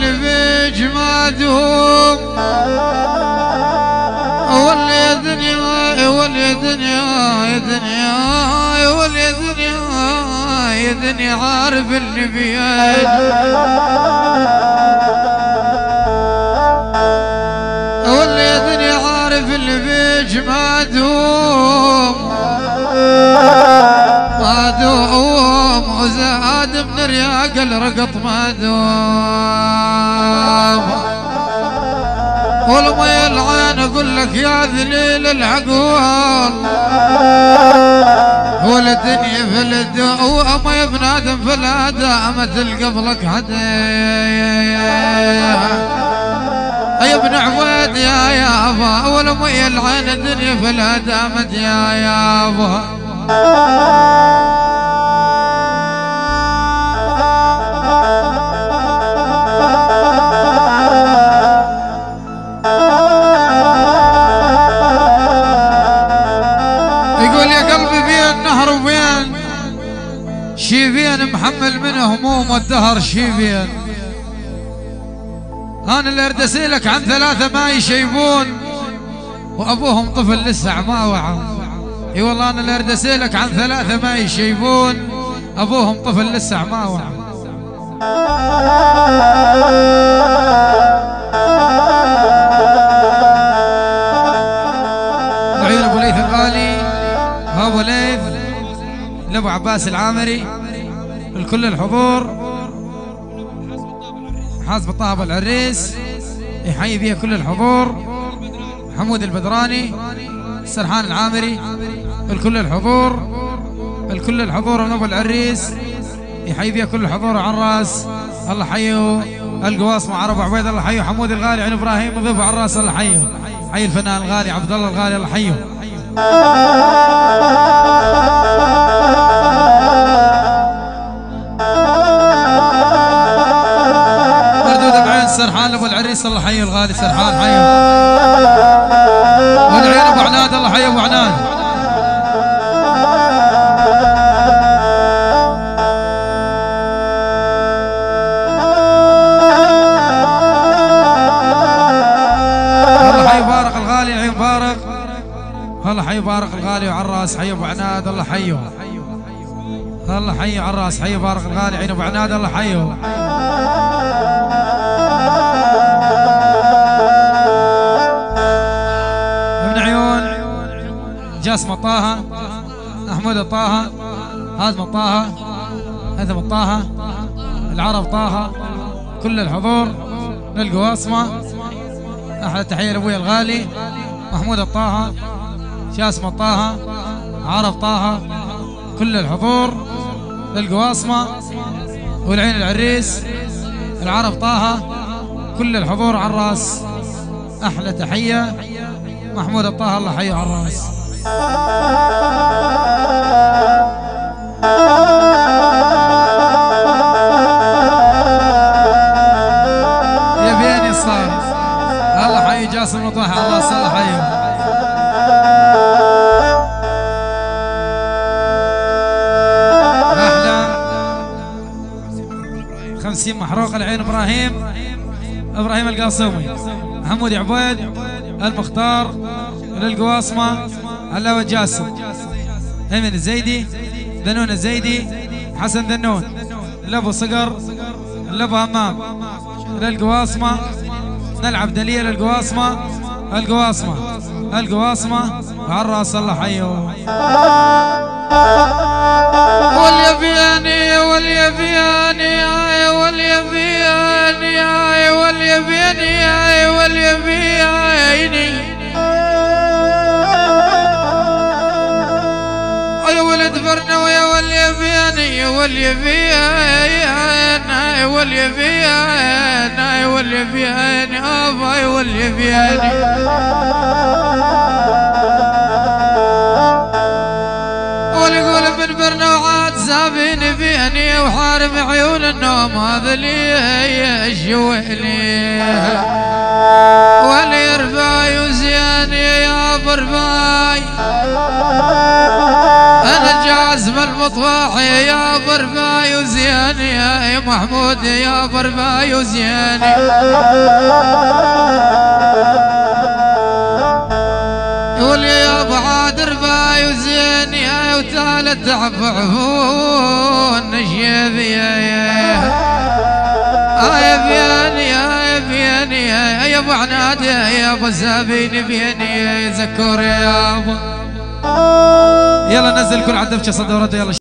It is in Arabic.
اللي في جمادهم واللي يا دنيا واللي دنيا يا دنيا واللي دنيا يا دنيا عارف اللي بيد واللي يا دنيا عارف اللي في جمادهم ما دوم وزاد من رياق الرقط ما دوم والله ما يلعن اقول لك يا ذليل العقول والدنيا في الدوامة يا ابن ادم في الادامة تلقى قبلك يا ابن عبيد يا يابا ولا ما يلعن الدنيا في الادامة يا يابا شيفين محمل من هموم الدهر شيفين انا اللي اردسيلك عن ثلاثة ما يشيبون وابوهم طفل لسه ما وعى اي والله انا اللي اردسيلك عن ثلاثة ما يشيبون ابوهم طفل لسه ما وعى وعين ابو ليث الغالي ابو ليث لابو عباس العامري الكل الحضور حاسب الطاهب العريس يحيي فيها كل الحضور حمود البدراني السرحان العامري الكل الحضور الكل الحضور من ابو العريس يحيي فيها كل الحضور عراس الله حيه القواصم عرب عبيد الله حيه حمود الغالي عين ابراهيم ضيف عراس الله حيه حي الفنان الغالي عبد الله الغالي الله حيه سرحان ابو العريس الله حيه الغالي سرحان حيه والعين ابو عناد الله حيه ابو عناد الله حي بارق الغالي عين بارق الله حي بارق الغالي وعراس حي ابو عناد الله حيه الله حي عراس حي بارق الغالي عين ابو عناد الله حيه جاسم طه احمد طه هازم طه هذم طه العرب طه كل الحضور للقواصمه احلى تحيه لابويا الغالي محمود الطه جاسم طه عرب طه كل الحضور للقواصمه والعين العريس العرب طه كل الحضور عراس احلى تحيه محمود الطه الله حيه عراس يا بيني صار الله حي جاسم وطاح الله صلى حيه احلى 50 محروق العين ابراهيم القاصمي محمود عبيد المختار للقواصمه علاوة جاسم ايمن الزيدي ذنون الزيدي حسن ذنون لابو صقر لابو همام للقواصمه نلعب دليل القواصمه القواصمه عراس الله حيه واليبياني واليبياني واليبياني واليبياني واليبياني يا ولد فرنوي واليبياني واليبياني واليبياني واليبياني اباي واليبياني واليقول ابن برنوعات سابيني فيني وحارب عيون النوم هذا لي الشويلي ولي رفاي وزياني يا برفاي انا جازم المطواحي يا برفاي وزياني يا محمود يا برباي وزياني يقول يا ابو عادر باي وزيني وثالث عفون نشيبي يا ابو عناد يا ابو زابين بيني زكور يا ابو. يلا نزل كل عدفشه صدورته يلا.